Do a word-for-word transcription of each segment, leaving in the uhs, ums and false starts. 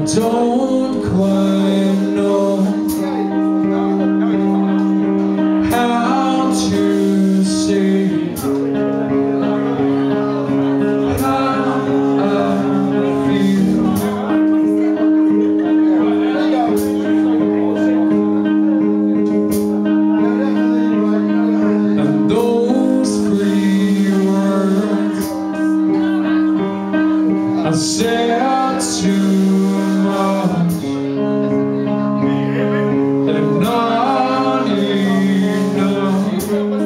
don't quite know how to say how I feel. And those three words I said too much, and not enough.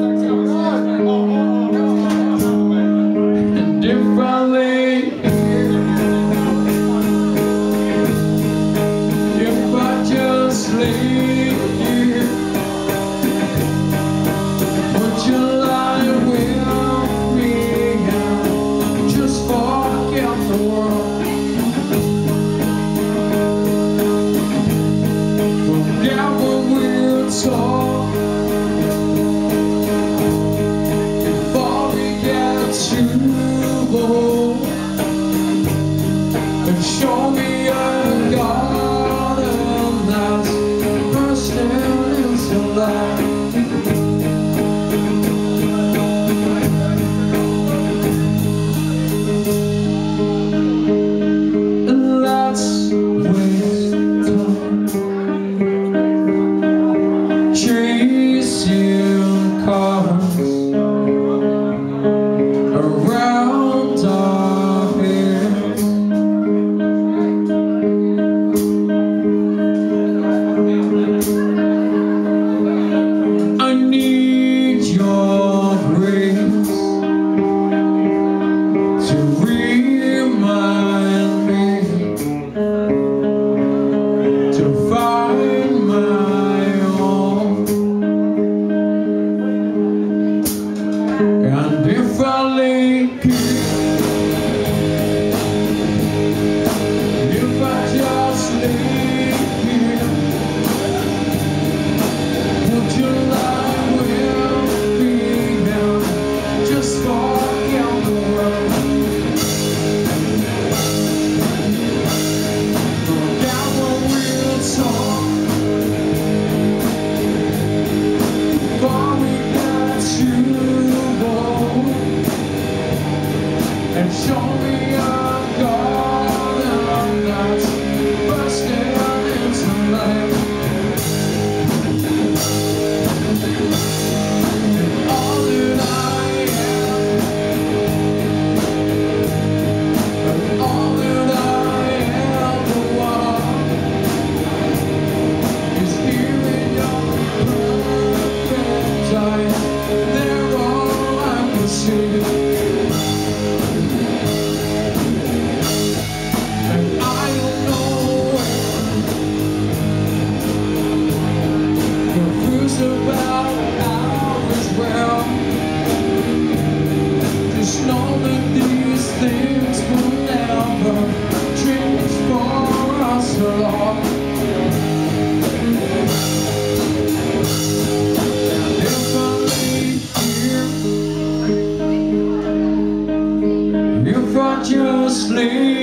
And if I lay here, if I just lay here, would you lie with me and just forget the world? Forget what we're taught before we get too old, and show me a garden that's bursting into life. And let's waste time chasing cars around our heads. I need your grace to remind me to find my own. And if I lay here, if I just lay here, would you lie with me and just forget the world? Forget what we'll talk before we get too old, and show me a garden that's bursting into life. And all that I am, and all that I ever want, is here in your perfect eyes. They're all I can see. And I don't know where, confused about how as well. Just know that these things will never change for us at all. If I lay here, if I just lay